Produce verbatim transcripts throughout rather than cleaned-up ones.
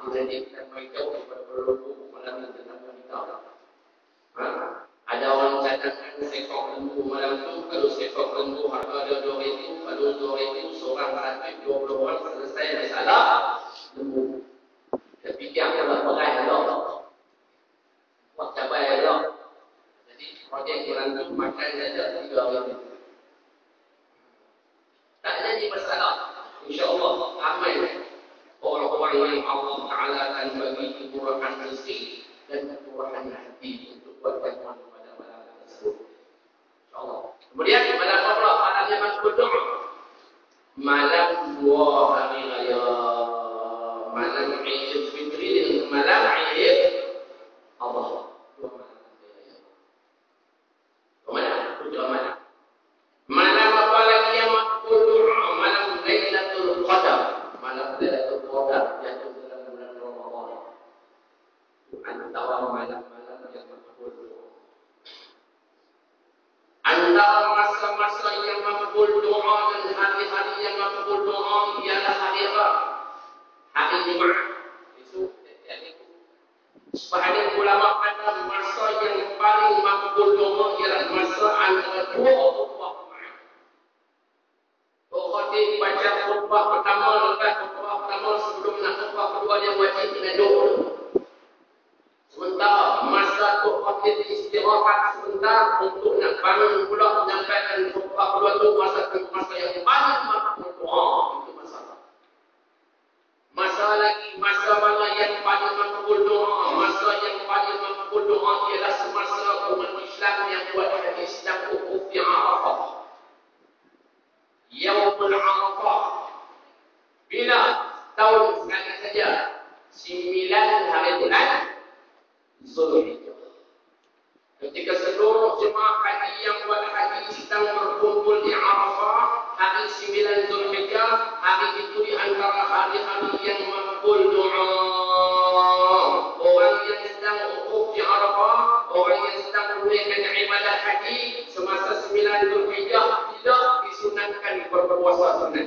Jadi kita beritahu kepada peluru malam ini tentang kita. Ha? Ada orang cadangkan sekok lembu malam tu, kalau sekok lembu harga dia dua ribu, kalau dua ribu seorang satu, dua puluh orang selesai masalah lembu. Tapi dia akan berai Allah. Buat cabai Allah. Jadi projek malam tu makan saja tiga ribu. Tak jadi masalah. InsyaAllah ramai orang-orang yang Allah Ta'ala akan bagi kemurahan rezeki dan kemurahan hati untuk buat bantuan kepada malam tersebut. InsyaAllah. Kemudian malam apa? Malam yang masuk doa. Malam dua hari raya. Malam Aidil Fitri dengan malam Aidil Allah. Dua malam raya. Dua malam. Dua malam. Malam apa lagi yang masuk doa? Malam Lailatul Qadar. Malam Lailatul Qadar jatuh dalam bulan Ramadan. Antara malam-malam yang makbul doa. Antara masa-masa yang makbul doa dan hari-hari yang makbul doa ialah hari apa? Hari Jumaat. Itu itu. Sebahagian ulama kata masa yang paling makbul doa ialah masa antara dua khutbah Jumaat. Khotib baca khutbah pertama, lepas khutbah pertama sebelum nak khutbah kedua dia wajib kena doa. Sementara masa tu khotib istirahat sebentar untuk nak bangun pula menyampaikan khutbah kedua tu masa masa yang paling makbul doa. Itu masalah. Masa lagi masa mana yang paling makbul doa? Masa yang paling makbul doa ialah semasa umat Islam yang buat hadis dan wukuf di Arafah. Yaumul Arafah. Bila tahun sekali saja sembilan hari bulan Zulhijjah. Ketika seluruh jemaah haji yang buat haji sedang berkumpul di Arafah hari sembilan Zulhijjah, hari itu di antara hari-hari yang makbul doa. Orang yang sedang wukuf di Arafah, orang yang sedang menunaikan ibadah haji semasa sembilan Zulhijjah tidak disunatkan berpuasa sunat.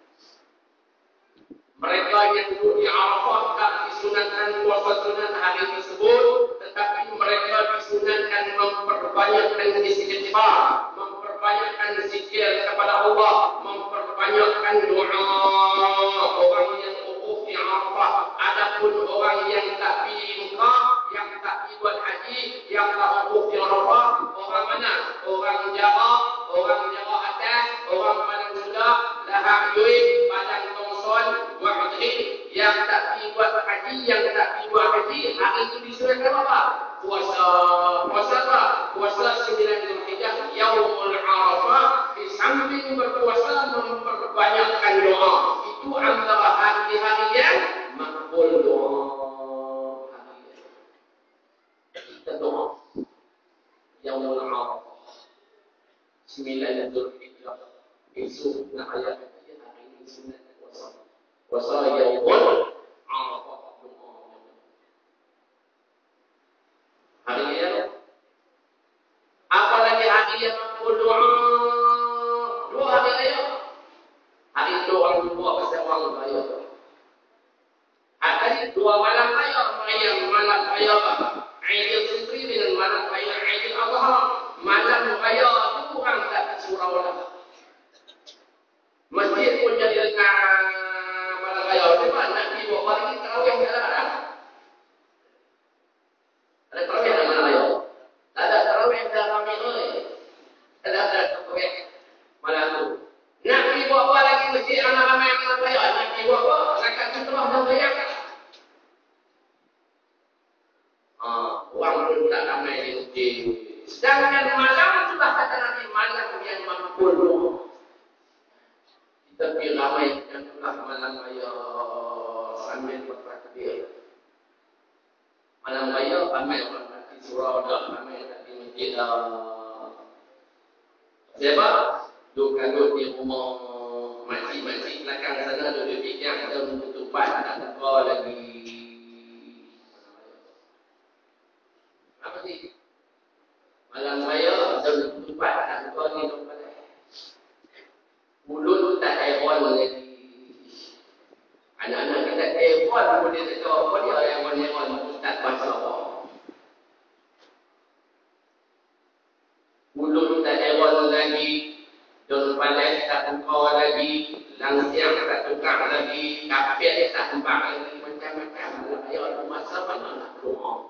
Mereka yang duduk di Arafah tak disunatkan puasa sunat hari tersebut, tetapi mereka disunatkan memperbanyakkan istighfar, memperbanyakkan zikir kepada Allah, memperbanyakkan doa. Orang yang wukuf di Arafah, adapun orang yang tak pergi Mekah, yang tak pergi buat haji, yang tak wukuf di Arafah, orang mana? Orang Jawa, orang Jawa atas, orang Padang Sunda, Lahar Yuib, Padang Tongson, Wa'udhid, yang tak pergi buat haji, yang tak pergi buat haji, hari itu disunatkan apa? Puasa. Puasa apa? Puasa sembilan Zulhijjah, Yaumul Arafah, di samping berpuasa memperbanyakkan doa. Itu antara hari-hari yang makbul doa. Kita doa Yaumul Arafah sembilan Zulhijjah. Esok nak ayat haji, hari ini sunat puasa. Puasa Yaumul Arafah doa. Hari ini apalagi hari yang makbul doa. Dua hari raya. Hari itu orang dua pasal orang raya. Hari dua malam raya, raya malam raya Aidil Fitri dengan malam raya Aidil Adha. Malam raya itu orang tak surau dah. Masjid pun jadi dengan malam raya. Sebab nak pergi buat hari tarawih tak ada. Ada tarawih dalam malam raya. Tak ada tarawih dalam ramai. Tak ada tarawih malam tu. Nak pergi buat apa lagi masjid ramai-ramai malam raya? Nak pergi buat apa? Rakat sutrah dan raya. Orang pun tak ramai di masjid. Sedangkan malam itulah kata Nabi, malam yang makbul doa. Kita pergi ramai yang itulah malam raya sambil bertakbir. Malam raya ramai orang nak di surau dah, ramai nak di masjid dah. Sebab duduk-duduk di rumah makcik-makcik belakang sana duduk fikir ada penutupan tak ada lagi. Apa ni? Malam raya ada penutupan tak ada lagi tempat. Mulut tak air on lagi. Anak-anak kita air telefon pun dia tak tahu apa dia yang on-on Ustaz bahasa apa. Mulut tak hewan lagi, don pandai tak tukar lagi, langsiang tak tukar lagi, kapit tak hembak lagi, macam-macam. Ayat masa mana nak doa.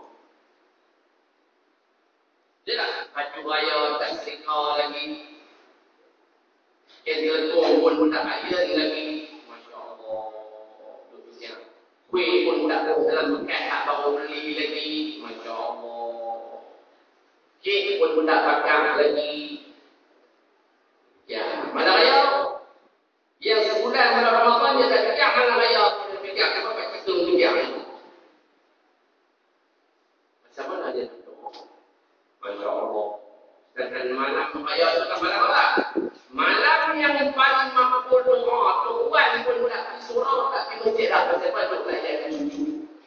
Jelas, baju raya tak serika lagi, kereta pun tak ada lagi. Masya Allah. Kuih pun tak ada dalam bekas tak baru beli lagi. Masya Allah. Kek pun tak bakar lagi. Ya, mana raya? Yang sebulan bulan Ramadan dia tak fikir mana raya. Dia fikir apa baca tung fikir. Macam mana dia nak doa? Masya Allah. Dan malam raya itu kan malam apa? Malam yang paling mampu doa. Tuhan pun tak pergi surau, tak pergi masjid dah. Pasal apa tu layan cucu.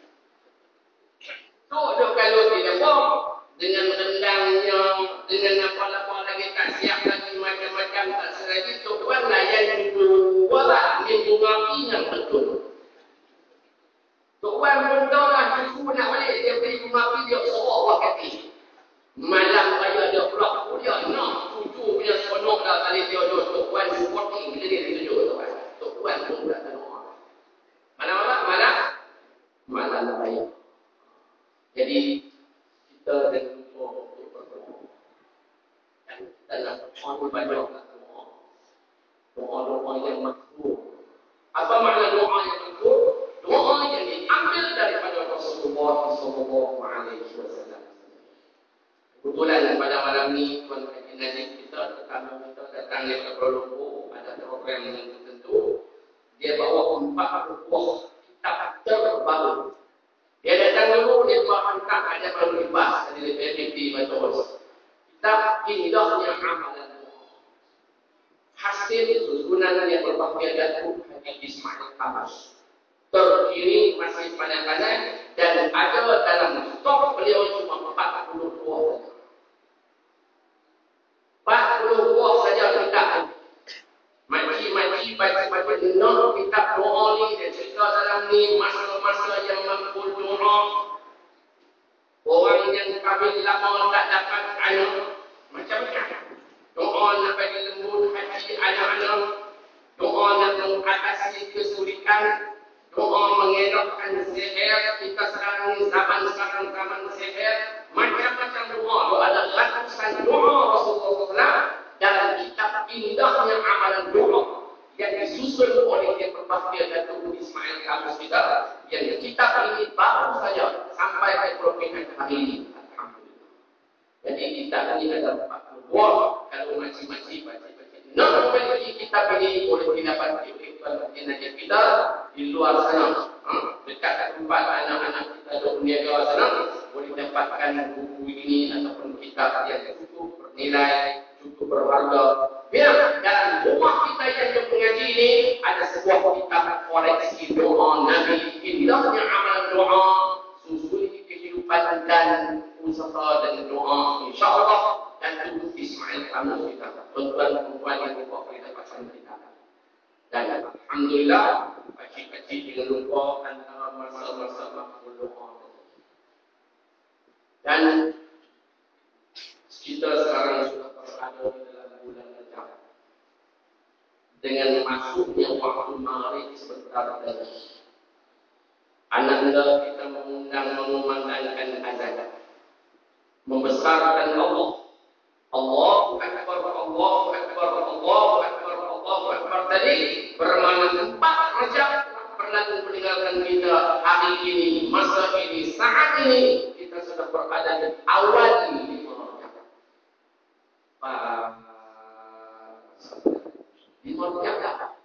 Tu dia kalau tidak boh. Dengan rendangnya, dengan apa-apa lagi tak siap lagi, macam-macam tak selagi, Tuhan layan itu wala minggu ngapi yang betul. Tuhan pun tahu lah, cucu nak balik, dia beri bunga api, dia sorok wakati. Malam raya dia pulang, dia nak cucu punya seronok dah kali dia duduk, Tuhan supporting, bila dia tunjuk Tuhan. Tuhan pun tak tahu. Malam-malam, malam, malam raya. Jadi, kita dengan doa untuk berdoa. Dan kita nak doa banyak doa. Doa-doa yang makhluk. Apa makna doa yang makhluk? Doa yang diambil daripada Rasulullah sallallahu alaihi wasallam. Kebetulan pada malam ni tuan Haji Najib kita, tetamu kita datang dari Kuala Lumpur, ada program yang tertentu. Dia bawa empat buah kitab terbaru. Dia datang dulu, dia hantar ada baru dibahas di P P T Batos. Kitab Indahnya Amalan Doa. Hasil susunan yang berbahagia Datuk Haji Ismail Abbas. Terkini masih pandai-pandai dan ada dalam stok beliau cuma empat puluh dua saja. empat puluh buah saja kitab. Maci-maci baca-baca dengar kitab doa ni, dia cerita dalam ni masa-masa yang mampu doa. Orang yang kahwin lama tak dapat anak, macam-macam. Doa nak bagi lembut hati anak-anak. Doa nak mengatasi kesulitan. Doa mengelakkan sihir. Kita sekarang ni zaman sekarang zaman sihir. Macam-macam doa. Ada ratusan doa Rasulullah sallallahu alaihi wasallam dalam kitab Indahnya Amalan Doa yang disusun oleh yang berbahagia Datuk Ismail Abbas kita. Yang kitab ini baru saja sampai ke peringkat hari ini. Alhamdulillah. Jadi kitab ini ada empat puluh buah. Kalau masing-masing baca-baca. Nak memiliki kitab ini boleh didapati oleh tuan Najib kita di luar sana. Ha? Dekat tempat anak-anak kita di dunia luar sana boleh dapatkan buku ini ataupun kitab yang cukup bernilai, cukup berharga. Biar dalam rumah kita yang mengaji ini ada sebuah kitab koreksi doa Nabi. Indahnya Amalan Doa, susuli kehidupan dan usaha dan doa. InsyaAllah dan Datuk Ismail Abbas kita. Tuan-tuan dan puan yang lupa kita pasang kita. Dan alhamdulillah pakcik-pakcik dengan lupa antara masa-masa makhluk doa. Dan kita sekarang sudah berada di dalam bulan Rajab. Dengan masuknya waktu Maghrib sebentar lagi, anak-anak kita mengundang mengumandangkan azan, membesarkan Allah. Allahu Akbar, Allahu Akbar, Allahu Akbar, Allahu Akbar tadi bermakna empat Rajab berlalu meninggalkan kita hari ini, masa ini, saat ini kita sudah berada di awal ini. Pak di Mekah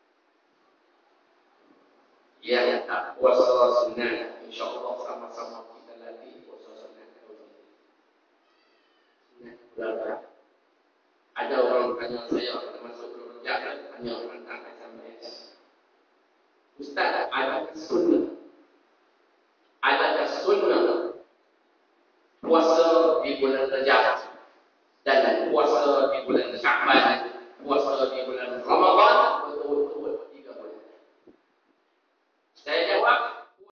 yang tak puasa sunnah, insyaAllah sama-sama kita latih puasa sunnah. Sunnah ada orang tanya saya termasuk kerja, tanya tentang S M S. Ustaz, adakah sunnah? Adakah sunnah puasa di bulan Rajab?